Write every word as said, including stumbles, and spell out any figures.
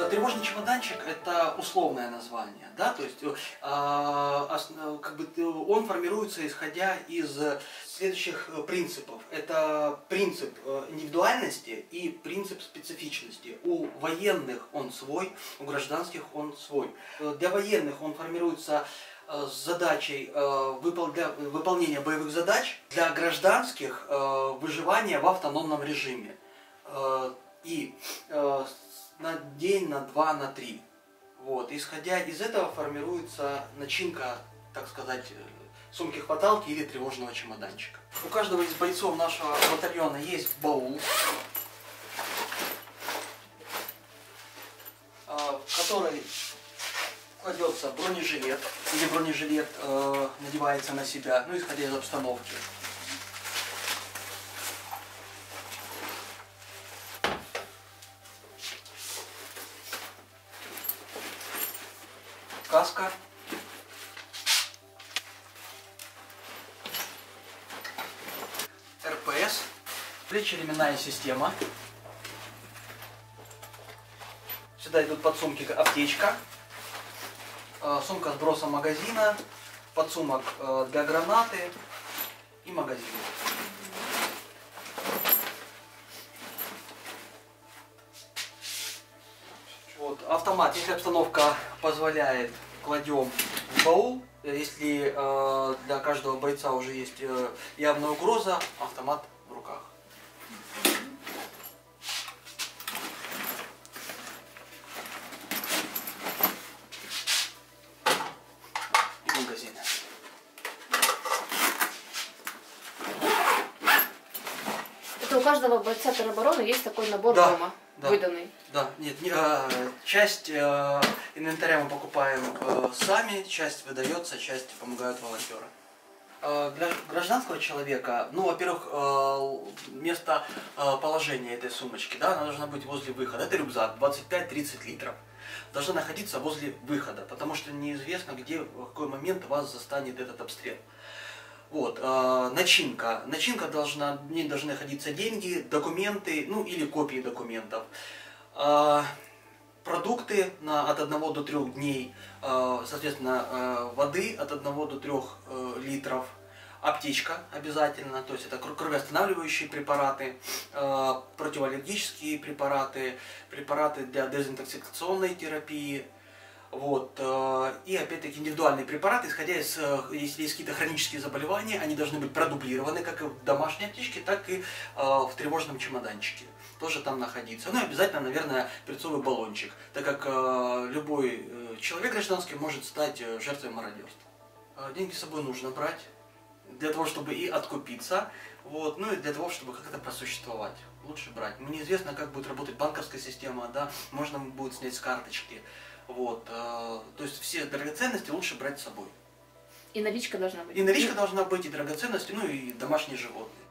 тревожный чемоданчик – это условное название, да, то есть э, как бы он формируется исходя из следующих принципов. Это принцип индивидуальности и принцип специфичности. У военных он свой, у гражданских он свой. Для военных он формируется с задачей для выполнения боевых задач, для гражданских выживания в автономном режиме. И на день, на два, на три. Вот. Исходя из этого формируется начинка, так сказать, сумки-хваталки или тревожного чемоданчика. У каждого из бойцов нашего батальона есть баул, в который кладется бронежилет, или бронежилет э, надевается на себя, ну, исходя из обстановки. Каска. эр пэ эс. Плечеременная система. Сюда идут подсумки, аптечка. Сумка с бросом магазина. Подсумок для гранаты и магазин. Вот, автомат, если обстановка позволяет, кладем в баул. Если э, для каждого бойца уже есть э, явная угроза, автомат в руках. И магазин. Это у каждого бойца теробороны есть такой набор да. дома? Да. Выданный. Да, нет, не, э, часть э, инвентаря мы покупаем э, сами, часть выдается, часть помогают волонтеры. Э, для гражданского человека, ну, во-первых, э, место э, положения этой сумочки, да, она должна быть возле выхода. Это рюкзак, двадцать пять тридцать литров. Должна находиться возле выхода, потому что неизвестно, где, в какой момент вас застанет этот обстрел. Вот, э, начинка. Начинка должна, в ней должны находиться деньги, документы, ну или копии документов. Э, продукты на, от одного до трёх дней, э, соответственно, э, воды от одного до трёх э, литров. Аптечка обязательно, то есть это кровоостанавливающие препараты, э, противоаллергические препараты, препараты для дезинтоксикационной терапии. Вот. И опять-таки индивидуальные препараты, исходя из, если есть какие-то хронические заболевания, они должны быть продублированы как и в домашней аптечке, так и в тревожном чемоданчике. Тоже там находиться. Ну и обязательно, наверное, перцовый баллончик, так как любой человек гражданский может стать жертвой мародерства. Деньги с собой нужно брать для того, чтобы и откупиться, вот, ну и для того, чтобы как-то просуществовать. Лучше брать. Мне неизвестно, как будет работать банковская система, да, можно будет снять с карточки. Вот, э, то есть все драгоценности лучше брать с собой. И наличка должна быть. И наличка должна быть, и драгоценности, ну и домашние животные.